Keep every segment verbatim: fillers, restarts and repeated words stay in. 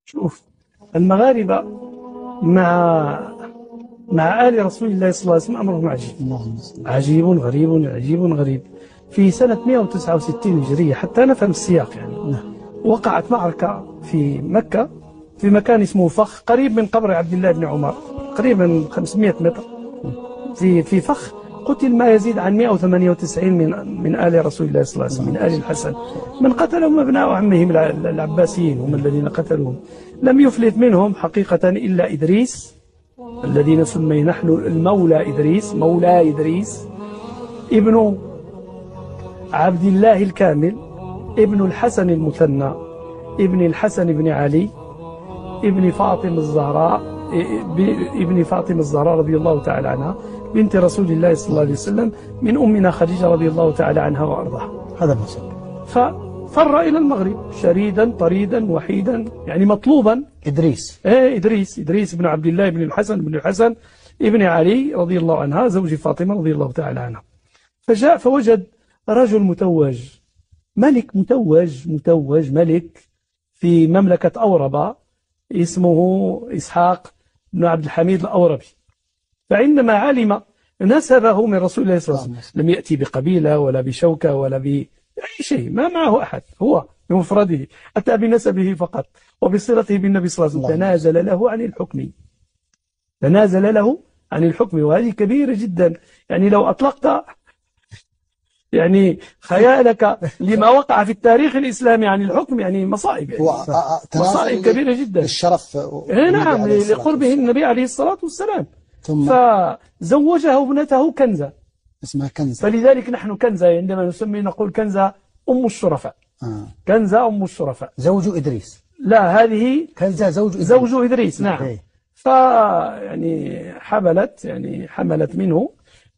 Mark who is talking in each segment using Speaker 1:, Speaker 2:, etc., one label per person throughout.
Speaker 1: شوف، المغاربة مع مع آل رسول الله صلى الله عليه وسلم أمرهم عجيب عجيب غريب عجيب غريب. في سنة مئة وتسعة وستين هجرية حتى نفهم السياق يعني، وقعت معركة في مكة في مكان اسمه فخ قريب من قبر عبد الله بن عمر، تقريبا خمسمئة متر. في في فخ قتل ما يزيد عن مئة وثمانية وتسعين من من آل رسول الله صلى الله عليه وسلم، من آل الحسن. من قتلهم أبناء عمهم العباسيين، هم الذين قتلوهم. لم يفلت منهم حقيقة إلا إدريس الذي نسميه نحن المولى إدريس، مولى إدريس ابن عبد الله الكامل، ابن الحسن المثنى، ابن الحسن بن علي، ابن فاطمة الزهراء، ابن فاطمة الزهراء رضي الله تعالى عنها، بنت رسول الله صلى الله عليه وسلم، من أمنا خديجة رضي الله تعالى عنها وأرضاها.
Speaker 2: هذا المسألة.
Speaker 1: ففر إلى المغرب شريدا طريدا وحيدا، يعني مطلوبا.
Speaker 2: إدريس
Speaker 1: ايه إدريس إدريس بن عبد الله بن الحسن بن الحسن ابن علي رضي الله عنها، زوج فاطمة رضي الله تعالى عنها. فجاء فوجد رجل متوج، ملك متوج متوج ملك في مملكة أوربا، اسمه إسحاق بن عبد الحميد الأوربي. فعندما علم نسبه من رسول الله صلى الله عليه وسلم، لم يأتي بقبيلة ولا بشوكة ولا بأي شيء، ما معه أحد، هو بمفرده أتى بنسبه فقط وبصلته بالنبي صلى الله عليه وسلم. تنازل له عن الحكم، تنازل له عن الحكم، وهذه كبيرة جدا. يعني لو أطلقت يعني خيالك لما وقع في التاريخ الإسلامي عن الحكم، يعني مصائب، يعني مصائب كبيرة جدا.
Speaker 2: الشرف
Speaker 1: نعم، لقربه النبي عليه الصلاة والسلام. فزوجه ابنته كنزة،
Speaker 2: اسمها كنزة.
Speaker 1: فلذلك نحن كنزة عندما نسمي نقول كنزة أم الشرفاء. آه. كنزة أم الشرفاء.
Speaker 2: زوج إدريس.
Speaker 1: لا، هذه
Speaker 2: كنزة زوج إدريس.
Speaker 1: زوج إدريس نعم. فيعني حملت يعني حملت منه،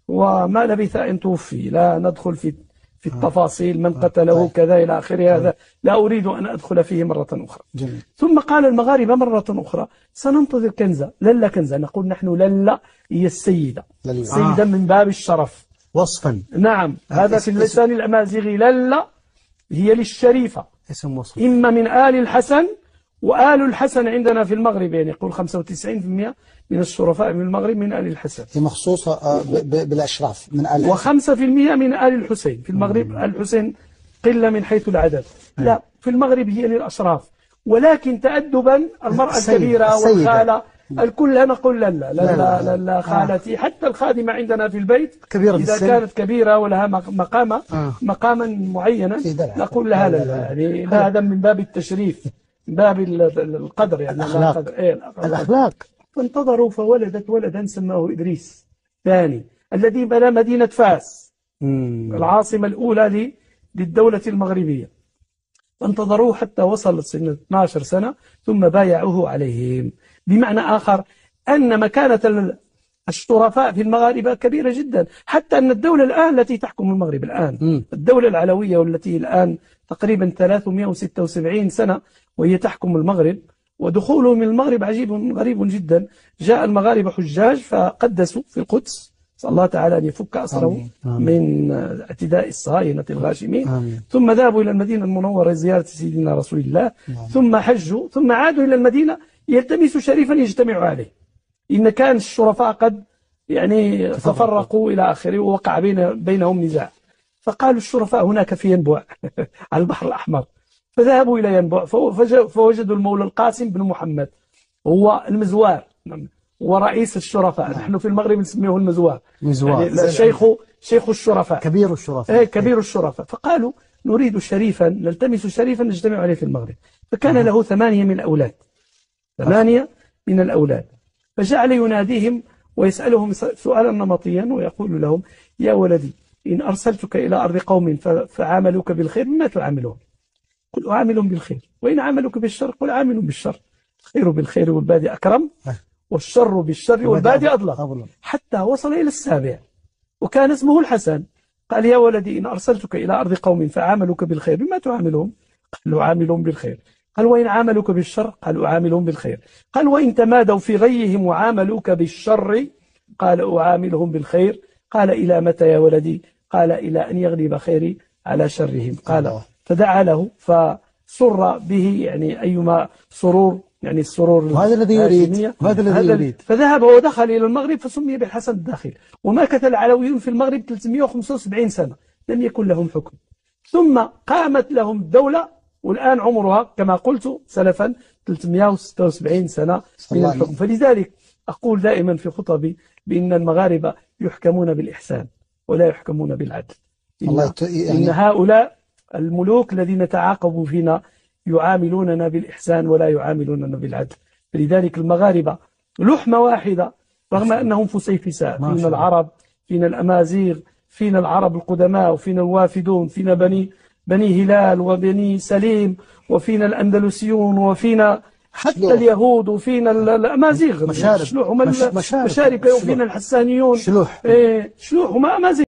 Speaker 1: وما لبث أن توفي. لا ندخل في في التفاصيل، من قتله كذا إلى آخره، هذا لا أريد أن أدخل فيه مرة أخرى.
Speaker 2: جميل.
Speaker 1: ثم قال المغاربة مرة أخرى سننتظر كنزة. للا كنزة، نقول نحن للا هي السيدة، السيدة آه. من باب الشرف
Speaker 2: وصفا.
Speaker 1: نعم، هذا في اللسان الأمازيغي. للا هي للشريفة،
Speaker 2: اسم وصف.
Speaker 1: إما من آل الحسن، وآل الحسن عندنا في المغرب يعني يقول خمسة وتسعين بالمئة من الشرفاء من المغرب من آل الحسن،
Speaker 2: هي مخصوصة بالأشراف من آل الحسن،
Speaker 1: وخمسة في المئة من آل الحسين. في المغرب آل الحسين قلة من حيث العدد، لا في المغرب هي للأشراف، ولكن تأدبا المرأة الكبيرة والخالة الكل نقول لا لا لا لا, لا خالتي. حتى الخادمة عندنا في البيت كبيرة إذا السن. كانت كبيرة ولها مقامة آه. مقاما معينا نقول لها لا لا, لا. يعني هذا من باب التشريف، من باب القدر، يعني
Speaker 2: الأخلاق.
Speaker 1: إيه
Speaker 2: الأخلاق.
Speaker 1: فانتظروا فولدت ولدا سماه إدريس ثاني، الذي بنى مدينة فاس مم. العاصمة الأولى للدولة المغربية. فانتظروه حتى وصل سنة اثنتي عشرة سنة ثم بايعوه عليهم. بمعنى آخر أن مكانة الشرفاء في المغاربة كبيرة جدا، حتى أن الدولة الآن التي تحكم المغرب الآن م. الدولة العلوية، والتي الآن تقريبا ثلاثمئة وستة وسبعين سنة وهي تحكم المغرب، ودخوله من المغرب عجيب غريب جدا. جاء المغاربة حجاج فقدسوا في القدس، صلى الله تعالى أن يفك أسره من اعتداء الصهاينة الغاشمين. آمين. ثم ذهبوا إلى المدينة المنورة لزيارة سيدنا رسول الله. آمين. ثم حجوا، ثم عادوا إلى المدينة يلتمسوا شريفا يجتمعوا عليه، إن كان الشرفاء قد يعني تفرقوا إلى آخره، ووقع بين بينهم نزاع. فقالوا الشرفاء هناك في ينبوع على البحر الأحمر، فذهبوا إلى ينبوع فوجدوا المولى القاسم بن محمد، هو المزوار ورئيس الشرفاء. نعم. نحن في المغرب نسميه المزوار، يعني شيخ شيخ الشرفاء،
Speaker 2: كبير الشرفاء.
Speaker 1: ايه كبير الشرفاء. فقالوا نريد شريفا نلتمس شريفا نجتمع عليه في المغرب. فكان آه. له ثمانية من الأولاد، ثمانية من الأولاد. فجعل يناديهم ويسألهم سؤالا نمطيا ويقول لهم: يا ولدي، إن أرسلتك إلى أرض قوم فعاملوك بالخير بما تعاملهم، قل أعاملهم بالخير، وإن عاملوك بالشر قل عاملهم بالشر، الخير بالخير والبادي أكرم، والشر بالشر والبادي أظلم. حتى وصل إلى السابع وكان اسمه الحسن. قال: يا ولدي، إن أرسلتك إلى أرض قوم فعاملوك بالخير بما تعاملهم، قال أعاملهم بالخير. قال: وإن عاملوك بالشر؟ قال أعاملهم بالخير. قال: وإن تمادوا في غيهم وعاملوك بالشر؟ قال أعاملهم بالخير. قال: إلى متى يا ولدي؟ قال: إلى أن يغلب خيري على شرهم. قال: فدعا له فسر به، يعني أيما سرور يعني السرور
Speaker 2: وهذا الذي يريد
Speaker 1: الهاشمية.
Speaker 2: وهذا الذي
Speaker 1: هذا-
Speaker 2: يريد
Speaker 1: فذهب ودخل إلى المغرب فسمي بالحسن الداخل. ومكث العلويون في المغرب ثلاثمئة وخمسة وسبعين سنة لم يكن لهم حكم، ثم قامت لهم الدولة والآن عمرها كما قلت سلفا ثلاثمئة وستة وسبعين سنة من
Speaker 2: الله
Speaker 1: الحكم. فلذلك أقول دائما في خطبي بأن المغاربة يحكمون بالإحسان ولا يحكمون بالعدل.
Speaker 2: الله
Speaker 1: إن,
Speaker 2: يت- يعني-
Speaker 1: إن هؤلاء الملوك الذين تعاقبوا فينا يعاملوننا بالإحسان ولا يعاملوننا بالعدل. فلذلك المغاربة لحمة واحدة رغم أنهم فسيفساء،
Speaker 2: ما شاء
Speaker 1: فينا
Speaker 2: الله.
Speaker 1: العرب، فينا الأمازيغ، فينا العرب القدماء، وفينا الوافدون، فينا بني بني هلال وبني سليم، وفينا الأندلسيون، وفينا حتى
Speaker 2: شلوح.
Speaker 1: اليهود، وفينا ال- الأمازيغ
Speaker 2: مشارب.
Speaker 1: شلوح هم
Speaker 2: مش-
Speaker 1: ال-
Speaker 2: مشارب.
Speaker 1: مشاركة،
Speaker 2: شلوح.
Speaker 1: وفينا الحسانيون
Speaker 2: شلوح.
Speaker 1: إيه، شلوح هم أمازيغ.